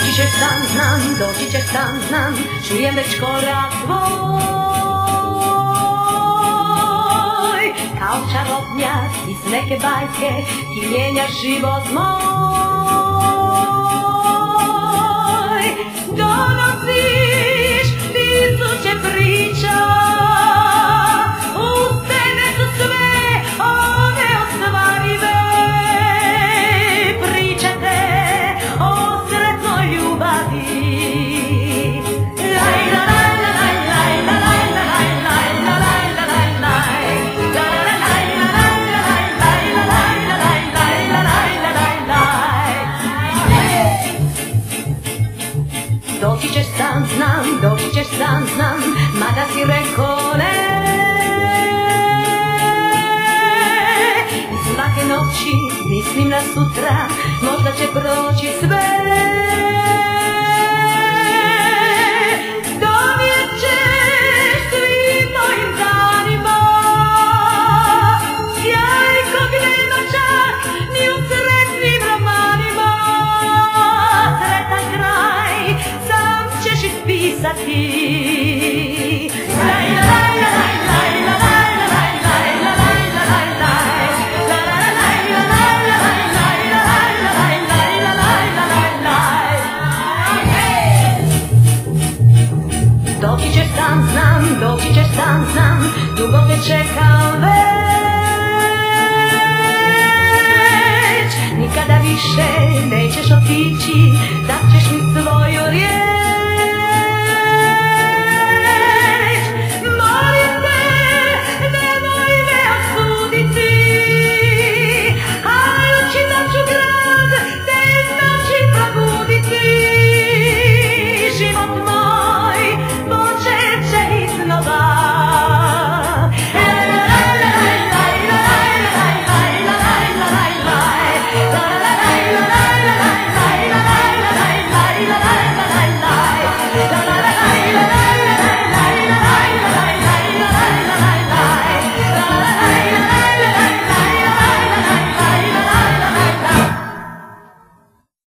Doći ćeš sam, znam, doći ćeš sam, znam, čujem već korak tvoj. Kao čarobnjak iz neke bajke ti mijenjaš život moj. Donosiš tisuće priča, uz tebe su sve one ostvarive. Pričate o sretnoj ljubavi. Doći ćeš sam, znam, doći ćeš sam, znam, mada si rekao ne. I svake noći mislim na sutra, možda će proći sve. Donijet ćeš svim mojim danima sjaj kog nema čak ni u sretnim romanima. Sretan kraj sam ćeš ispisati. Doći ćeš sam, znam, doći ćeš sam, znam, dugo te čekam već. Nikada više nećeš otići, da ćeš